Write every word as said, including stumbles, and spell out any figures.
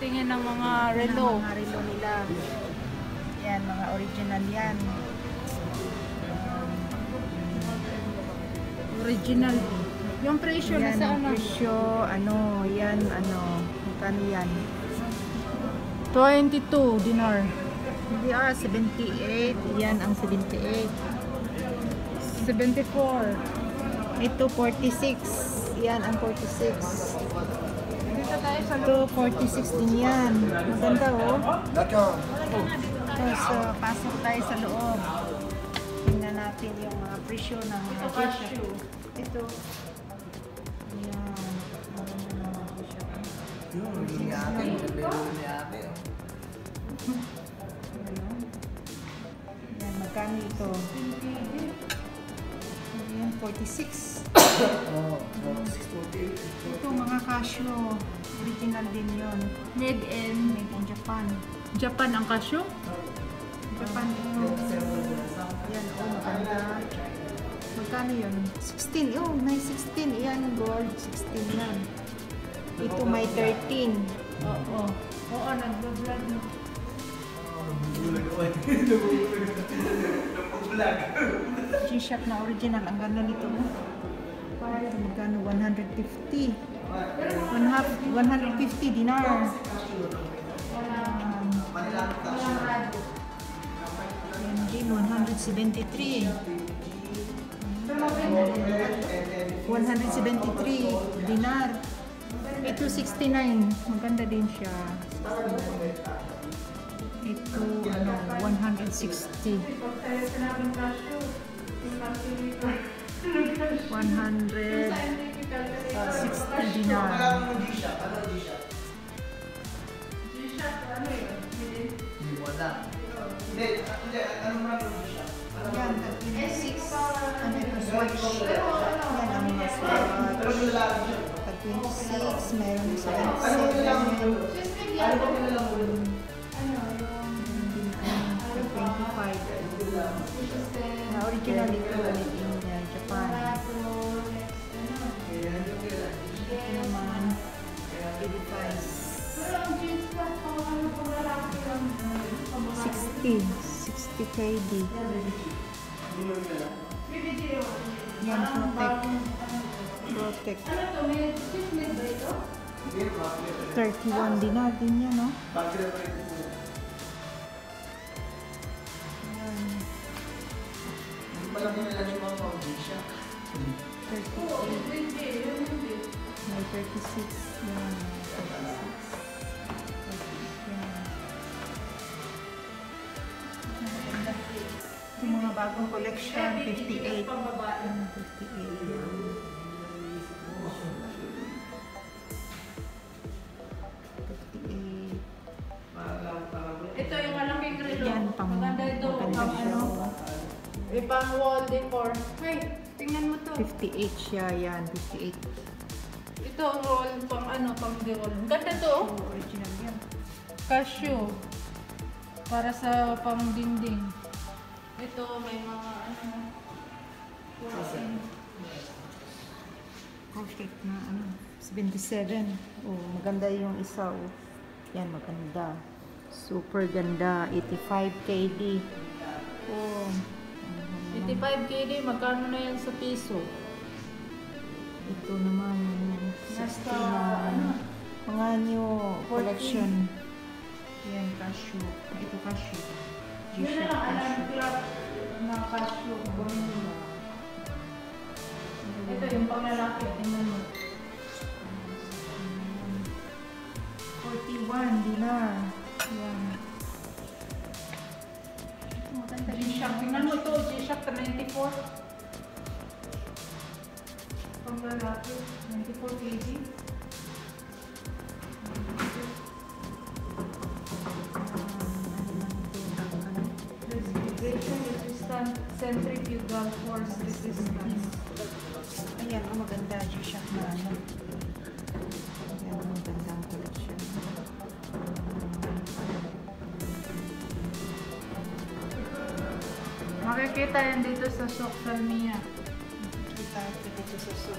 tingin ng mga relo. Mga relo nila. Yan, mga original yan. Original. Yung presyo na Yan, sa ang ano? presyo, ano, yan, ano, magkano yan? twenty-two dinar. Hindi ah, seventy-eight. Yan ang seventy-eight. seventy-four. Ito, forty-six. Yan ang forty-six. Dito tayo sa Ito, forty-six din yan. Maganda oh. Tapos, uh, pasok tayo sa loob. Tingnan natin yung mga presyo ng mga cashew. Ito. Ayan. Maganda na mga presyo. Yung hindi ate, hindi ate. Ayan, magkano ito? Ayan, forty-six. Oo, six forty-eight. Ito, mga cashew. Original din yun. made in Made in Japan. Japan ang cashew. Japan ito. Yan, oh, maganda. Magkano yun? sixteen. Oh, may sixteen. Yan, gold. sixteen yan. Ito may thirteen. Oo. Oo, nag-vlog na. G-Shock na original. Ang ganda nito. Ito, magkano? one hundred fifty. One half, one hundred fifty dinar. Um, yan din, one hundred seventy-three. one hundred seventy-three dinar. Ito sixty-nine. Maganda din siya. Ito ano, one hundred sixty. one hundred sixty dinar. Hindi wala. Hindi, hindi, ano mo lang yung siya? Yan, twenty-six. Ano ito, swatch. Yan ang mga swatch. twenty-six, mayroon sa twenty-seven. twenty-five. Na original ito made in uh, Japan. Ito naman, eighty-five. sixty. sixty K D. Yan, Protect. Protect. thirty-one dinar din yan, no? Ayan. thirty-eight. May thirty-six. Yan. thirty-six. Ito mga bagong collection, fifty-eight. Ayan, fifty-eight. Yan. Ito yung malaking relo. Yan, pang Maganda ito. maganda Pang siya. ano. Eh, pang wall decor. Hey, tingnan mo to. fifty-eight siya, yan, fifty-eight. Ito ang roll pang ano, pang wall. Ang ganda to. So, original yan. Cashew. Para sa pang dinding. Ito may mga ano. Perfect na ano, seventy-seven. Oh, maganda yung isa, oh. Yan, maganda. Super ganda, eighty-five K D. Oh. eighty-five K D, magkano na yan sa piso? Ito naman, Nasta, ano, mga new fourteen. collection. Yan, cashew. Ito cashew. Yun na G-Shock lang, alam cashew. club na cashew. Ito yung pang lalaki, tingnan mo. forty-one dinar. Yan. Maganda G-Shock. Tingnan mo ito, G-Shock ninety-four. Pang lalaki, ninety-four K D. Vibration resistant, centrifugal force resistance. Ayan, ang maganda G-Shock na ano. Ayan, ang magandang collection. Makikita yan dito sa Sok Salmia. Kita ko dito sa